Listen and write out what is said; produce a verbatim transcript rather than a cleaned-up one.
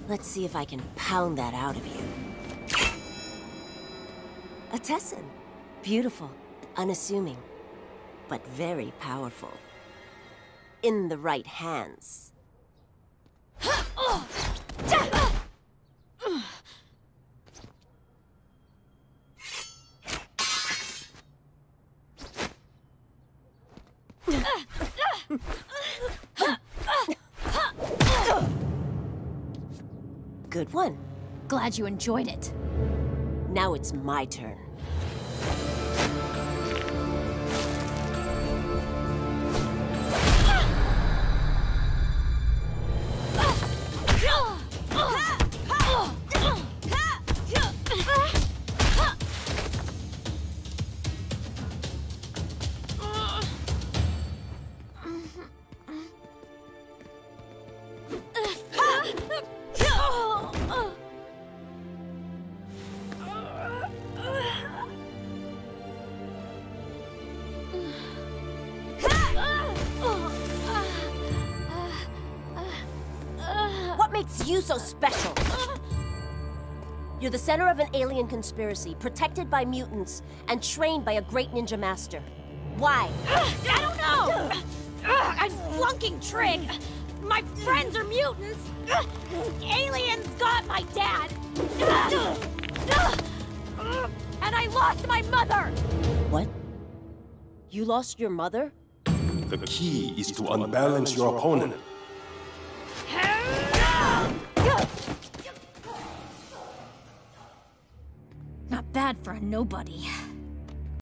Let's see if I can pound that out of you. A Tessin. Beautiful, unassuming, but very powerful. In the right hands. Good one. Glad you enjoyed it. Now it's my turn. What makes you so special? You're the center of an alien conspiracy, protected by mutants, and trained by a great ninja master. Why? I don't know! I'm flunking trig! My friends are mutants! Aliens got my dad! And I lost my mother! What? You lost your mother? The key is to unbalance your opponent. Not bad for a nobody.